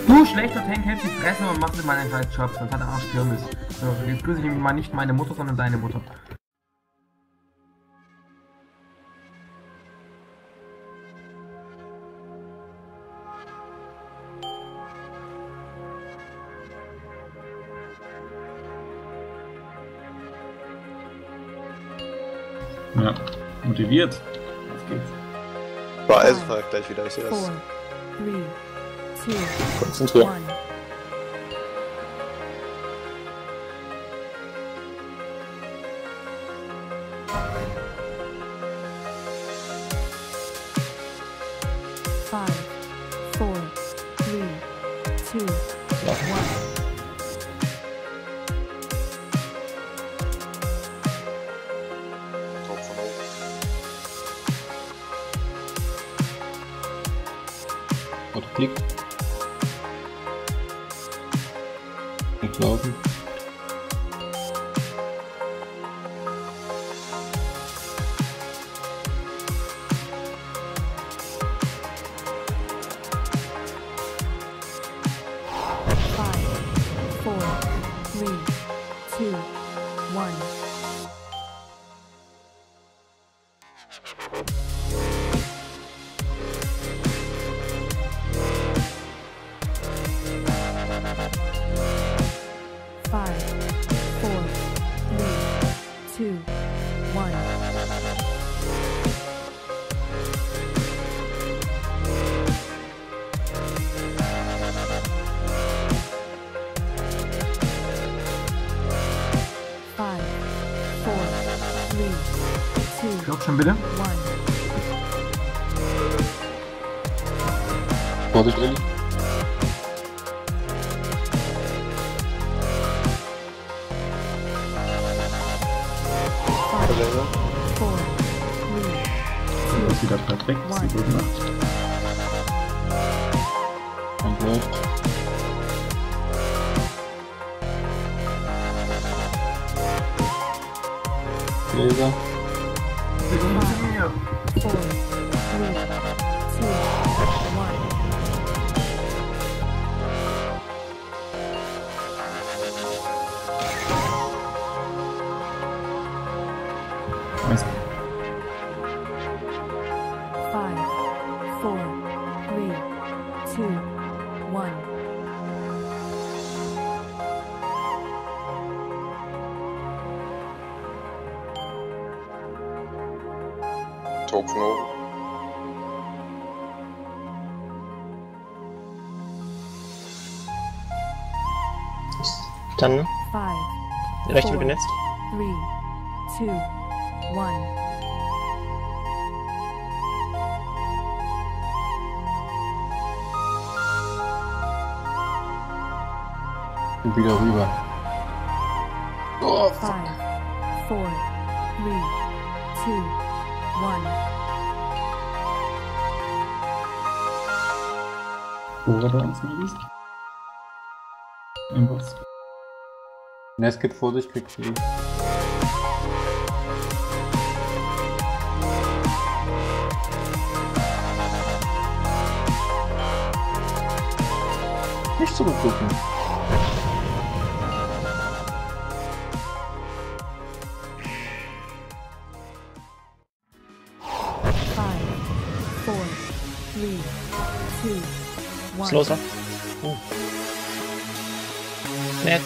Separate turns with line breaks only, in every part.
Du schlechter Tank hältst die Fresse und machst mal einen scheiß Job, sonst hat er Arsch Kirmes. So, jetzt grüße ich mal nicht meine Mutter, sondern deine Mutter.
Ja, motiviert. Auf geht's.
War Eisenfall gleich wieder, ich sehe das.
4, 3, 2,
Konzentrieren.
1. Five, four, three, two, one.
Top von oben.
Auto klickt. Und laufen.
Five, four, three, two, one. Five, four, three, two, one. Five, four, three, two,
Glaub schon bitte.
one.
Vorsicht, Elli.
Five,
Laser.
four, three,
Das ist wieder perfekt. Sehr gut gemacht. Und läuft. Laser.
four, three, two, one.
Meister.
Five, four, three, two, one.
Top von oben.
Dann
Five,
rechte
four,
benetzt.
three, two, one.
Und wieder rüber. Oh,
Five, four, three, two, one.
wo er bei uns mal ist. Irgendwas. Nesket vor sich kriegt viel. Nicht zurückgucken.
Five, four, three, two, one.
Was ist los, wa? Netz.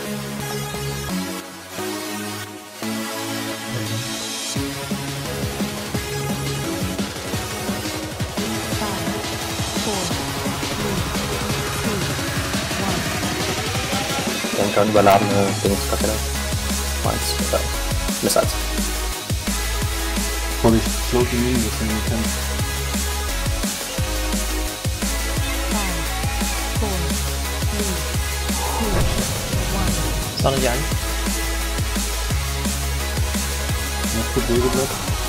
Five, four, three, two, one.
Dann kann überladene Bindungsrakete. Meins. Miss 1.
Vorsicht, slow die Minen, das sind die können.
Five, four, three, two, one.
Sonne die an.
Nesket Sägeblatt.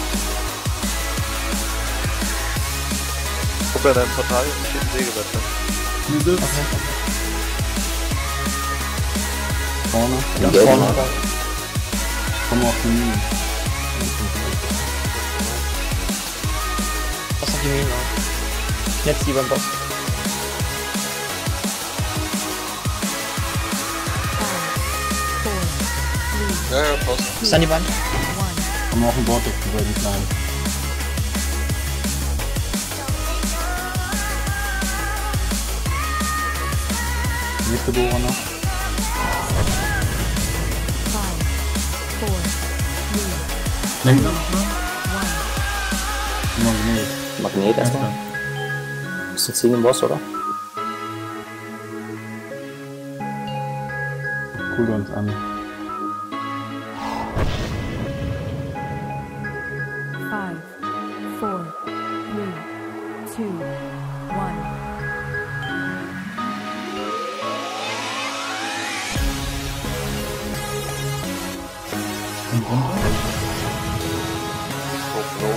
Guck bei deinem Portal, hier steht ein Sägeblatt drin.
Dieses. Vorne.
Ja,
Ja,
vorne.
ja.
Komm auf die Minen.
Was auf die Minen auf. Netz die beim Boss.
Ja, ja, passt.
Ist an die Wand.
1.
Haben wir auch ein Vortex über die Kleinen. Nächste Bohrer noch.
5, 4, 3,
Länger?
1.
Magnet.
Magnet erstmal. Ist jetzt gegen den Boss, oder?
Cool uns an.
5, 4, 3, 2, 1.
Und runter.
Hoch, hoch.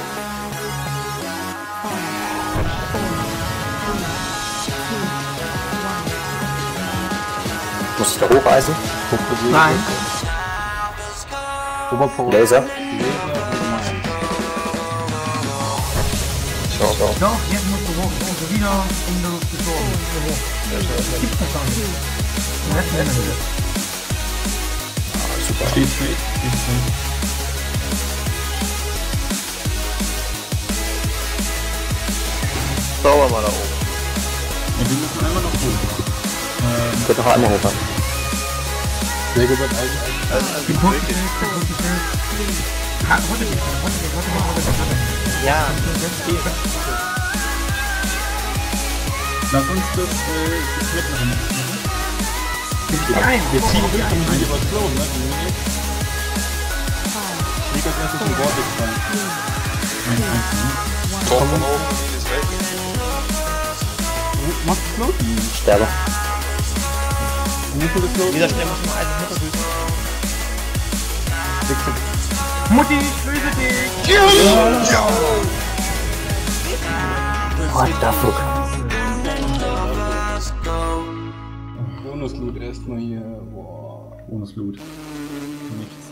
5, 4, 3, 2, 1.
Muss ich da hocheisen?
Hochbewegen.
Nein.
Oberpower.
Laser.
Laser und Mind.
Schau, schau.
Doch, jetzt musst du hoch. So wieder in der Luft geschoben. So hoch. Gibt's das gar nicht. Den Rest ändern wir.
Super.
Steht straight. Steht straight.
Dauer mal da oben.
Und wir müssen einmal noch hoch.
Ich würde noch einmal hochfahren.
Sehr gut, Eisen.
Die Punkte ist, der Punkt ist. Runter geht, runter geht, runter geht.
Ja.
Lass uns das mitmachen.
Gib dich ein.
Wir ziehen die ein. Die was flown, ne? Die Mini. Ich leg als erstes ein Vortex rein. 1, 1, ne?
Tor von oben, die ist weg.
Mach float.
Sterbe.
Wie viel ist float?
Dieser Stelle muss man Eisen runtergüten.
Mutti, ich grüße dich.
What the fuck?
Bonusloot erstmal hier. Boah. Bonusloot. Nichts.